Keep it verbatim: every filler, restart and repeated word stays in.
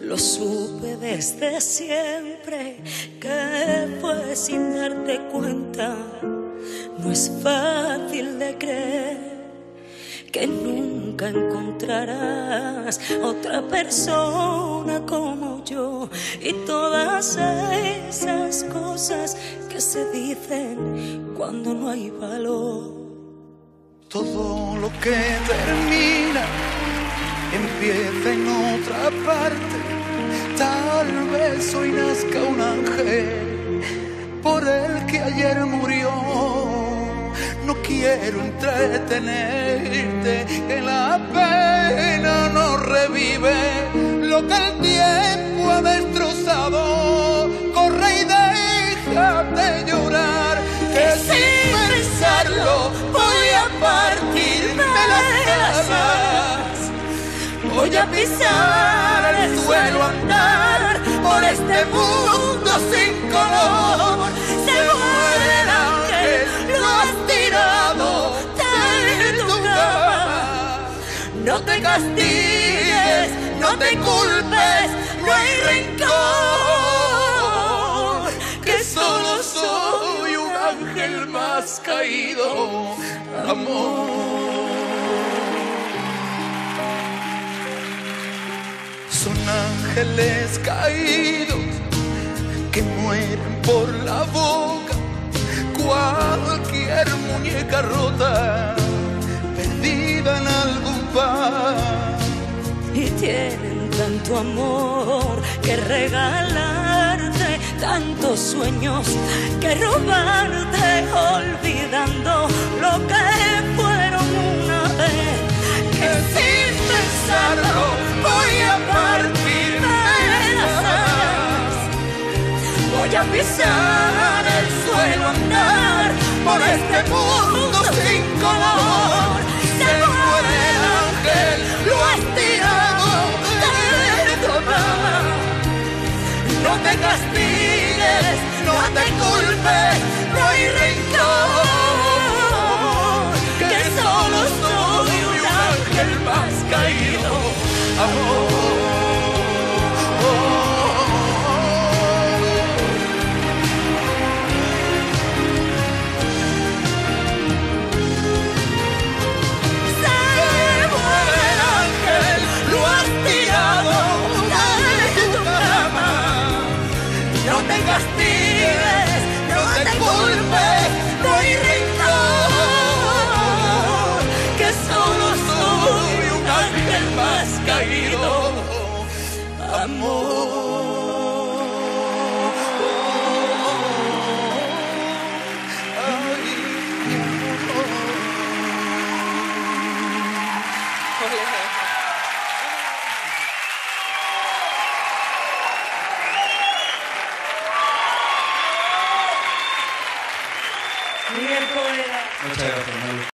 Lo supe desde siempre, que fue sin darte cuenta. No es fácil de creer que nunca encontrarás otra persona como yo, y todas esas cosas que se dicen cuando no hay valor. Todo lo que termina empieza en otra parte. Tal vez hoy nazca un ángel por el que ayer murió. No quiero entretenerte, que la pena no revive lo que el tiempo ha destrozado. Corre y deja de llorar, que sin pensarlo voy a partirme las alas. Voy a pisar el suelo, andar por este mundo sin color. Se muere el ángel, lo has tirado de tu cama. No te castigues, no te culpes, no hay rencor, que solo soy un ángel más caído, amor. Son ángeles caídos que mueren por la boca, cualquier muñeca rota, perdida en algún bar. Y tienen tanto amor que regalarte, tantos sueños que robarte, olvidando lo que fueron una vez. Que sin pensarlo voy a partirme las alas. Voy a pisar el suelo, andar por este mundo sin color. Se muere el ángel, lo has tirado de tu cama. No te castigues, no te culpes, no hay rencor, que solo soy un ángel más caído, amor. No te castigues, no te culpes, no hay rencor, que solo soy un ángel más caído, amor. Ay, Miguel Poveda. Muchas gracias, Malu.